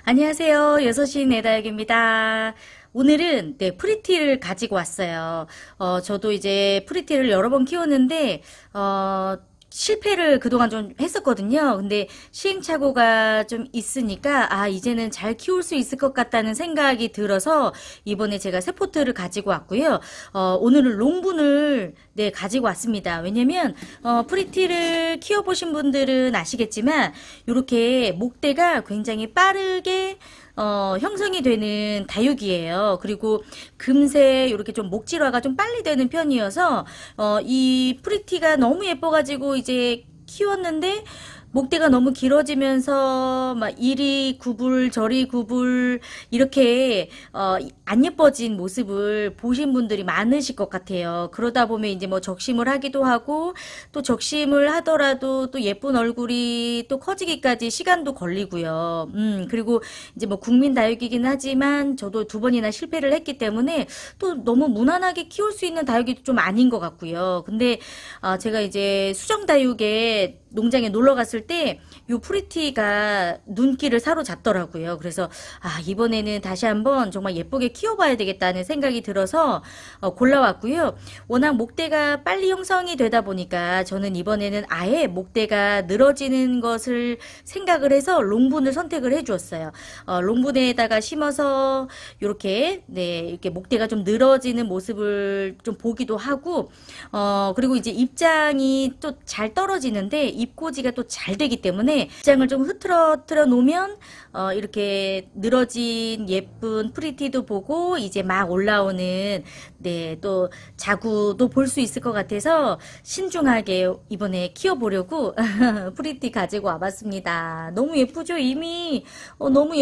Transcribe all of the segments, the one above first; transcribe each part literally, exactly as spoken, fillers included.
안녕하세요. 여섯 시 내다육입니다. 오늘은 네, 프리티를 가지고 왔어요. 어, 저도 이제 프리티를 여러 번 키웠는데 어, 실패를 그동안 좀 했었거든요. 근데 시행착오가 좀 있으니까 아 이제는 잘 키울 수 있을 것 같다는 생각이 들어서 이번에 제가 새 포트를 가지고 왔고요. 어, 오늘은 롱분을 네 가지고 왔습니다. 왜냐면 어, 프리티를 키워보신 분들은 아시겠지만 이렇게 목대가 굉장히 빠르게 어, 형성이 되는 다육이에요. 그리고 금세 이렇게 좀 목질화가 좀 빨리 되는 편이어서 어, 이 프리티가 너무 예뻐가지고 이제 키웠는데 목대가 너무 길어지면서 막 이리 구불 저리 구불 이렇게 어, 안 예뻐진 모습을 보신 분들이 많으실 것 같아요. 그러다 보면 이제 뭐 적심을 하기도 하고 또 적심을 하더라도 또 예쁜 얼굴이 또 커지기까지 시간도 걸리고요. 음 그리고 이제 뭐 국민 다육이긴 하지만 저도 두 번이나 실패를 했기 때문에 또 너무 무난하게 키울 수 있는 다육이도 좀 아닌 것 같고요. 근데 어, 제가 이제 수정 다육에 농장에 놀러 갔을 때 요 프리티가 눈길을 사로잡더라고요. 그래서 아 이번에는 다시 한번 정말 예쁘게 키워봐야 되겠다는 생각이 들어서 어, 골라왔고요. 워낙 목대가 빨리 형성이 되다 보니까 저는 이번에는 아예 목대가 늘어지는 것을 생각을 해서 롱분을 선택을 해주었어요. 어, 롱분에다가 심어서 이렇게 네 이렇게 목대가 좀 늘어지는 모습을 좀 보기도 하고 어 그리고 이제 입장이 또 잘 떨어지는데 입고지가 또 잘 되기 때문에 입장을 좀 흐트러뜨려 놓으면 어 이렇게 늘어진 예쁜 프리티도 보고 이제 막 올라오는 네 또 자구도 볼 수 있을 것 같아서 신중하게 이번에 키워보려고 프리티 가지고 와봤습니다. 너무 예쁘죠? 이미 어, 너무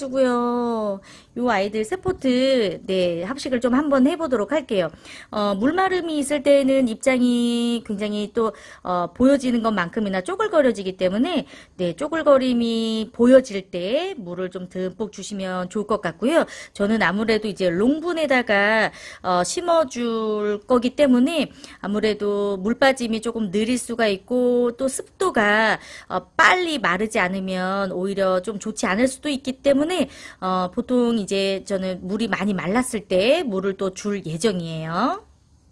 예뻐가지고요. 요 아이들 세포트 네 합식을 좀 한번 해보도록 할게요. 어, 물마름이 있을 때는 입장이 굉장히 또 어, 보여지는 것만큼이나 쪼글거려지기 때문에 네 쪼글거림이 보여질 때 물을 좀 듬뿍 주시면 좋을 것 같고요. 저는 아무래도 이제 롱분에다가 어, 심어줄 거기 때문에 아무래도 물 빠짐이 조금 느릴 수가 있고 또 습도가 어, 빨리 마르지 않으면 오히려 좀 좋지 않을 수도 있기 때문에 어, 보통 이제 저는 물이 많이 말랐을 때 물을 또 줄 예정이에요.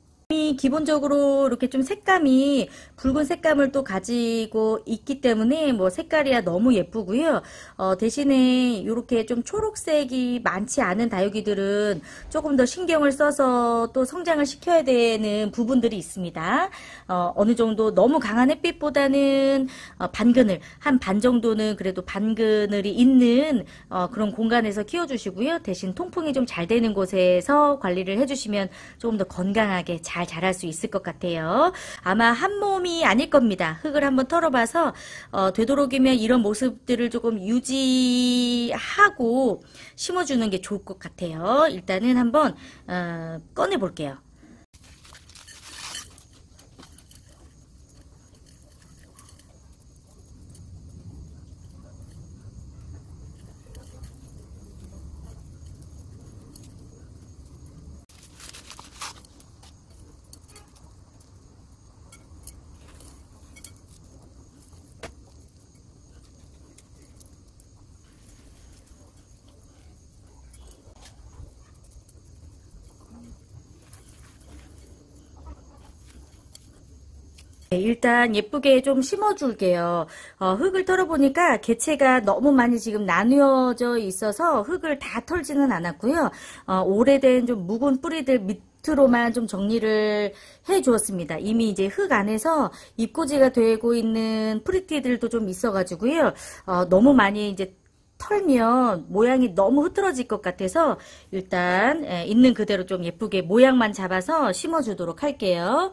이 기본적으로 이렇게 좀 색감이 붉은 색감을 또 가지고 있기 때문에 뭐 색깔이야 너무 예쁘고요. 어, 대신에 이렇게 좀 초록색이 많지 않은 다육이들은 조금 더 신경을 써서 또 성장을 시켜야 되는 부분들이 있습니다. 어, 어느 정도 너무 강한 햇빛보다는 어, 반그늘 한 반 정도는 그래도 반그늘이 있는 어, 그런 공간에서 키워주시고요. 대신 통풍이 좀 잘 되는 곳에서 관리를 해주시면 조금 더 건강하게 잘 잘 자랄 수 있을 것 같아요. 아마 한 몸이 아닐 겁니다. 흙을 한번 털어봐서 어, 되도록이면 이런 모습들을 조금 유지하고 심어주는 게 좋을 것 같아요. 일단은 한번 어, 꺼내 볼게요. 네, 일단 예쁘게 좀 심어줄게요. 어, 흙을 털어보니까 개체가 너무 많이 지금 나누어져 있어서 흙을 다 털지는 않았고요. 어, 오래된 좀 묵은 뿌리들 밑으로만 좀 정리를 해 주었습니다. 이미 이제 흙 안에서 입고지가 되고 있는 프리티들도 좀 있어가지고요. 어, 너무 많이 이제 털면 모양이 너무 흐트러질 것 같아서 일단 예, 있는 그대로 좀 예쁘게 모양만 잡아서 심어주도록 할게요.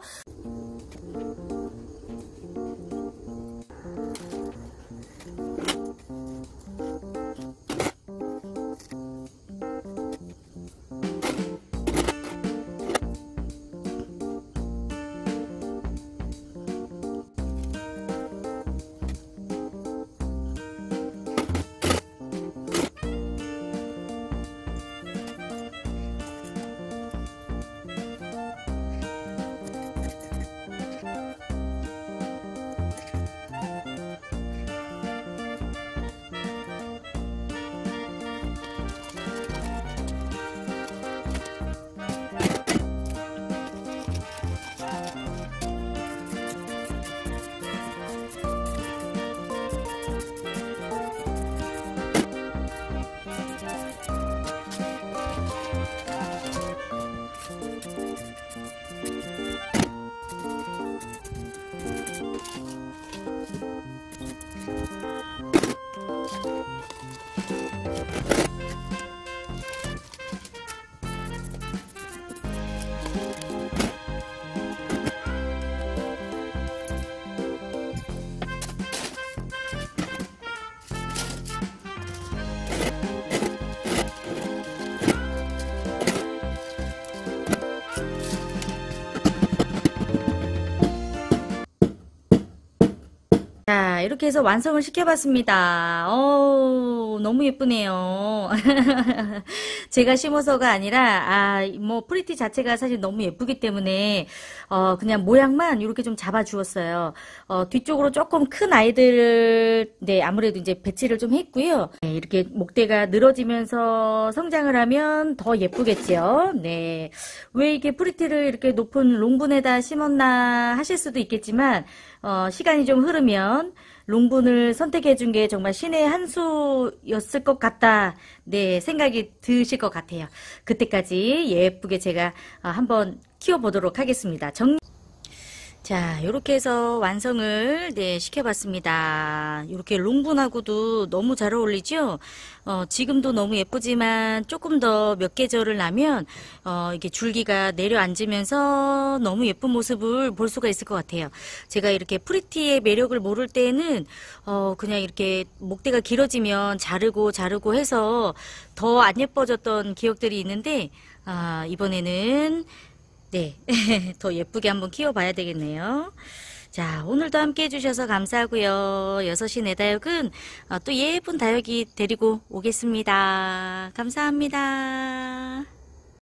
자, 이렇게 해서 완성을 시켜봤습니다. 어, 너무 예쁘네요. 제가 심어서가 아니라, 아, 뭐, 프리티 자체가 사실 너무 예쁘기 때문에, 어, 그냥 모양만 이렇게 좀 잡아주었어요. 어, 뒤쪽으로 조금 큰 아이들을, 네, 아무래도 이제 배치를 좀 했고요. 네, 이렇게 목대가 늘어지면서 성장을 하면 더 예쁘겠죠. 네. 왜 이게 프리티를 이렇게 높은 롱분에다 심었나 하실 수도 있겠지만, 어, 시간이 좀 흐르면 롱분을 선택해 준 게 정말 신의 한 수였을 것 같다. 네, 생각이 드실 것 같아요. 그때까지 예쁘게 제가 어, 한번 키워보도록 하겠습니다. 정... 자, 요렇게 해서 완성을 네, 시켜봤습니다. 요렇게 롱분하고도 너무 잘 어울리죠? 어, 지금도 너무 예쁘지만 조금 더 몇 계절을 나면 어, 이게 줄기가 내려앉으면서 너무 예쁜 모습을 볼 수가 있을 것 같아요. 제가 이렇게 프리티의 매력을 모를 때는 어, 그냥 이렇게 목대가 길어지면 자르고 자르고 해서 더 안 예뻐졌던 기억들이 있는데 아, 이번에는 네, 더 예쁘게 한번 키워봐야 되겠네요. 자, 오늘도 함께 해주셔서 감사하고요. 여섯 시 내 다육은 또 예쁜 다육이 데리고 오겠습니다. 감사합니다.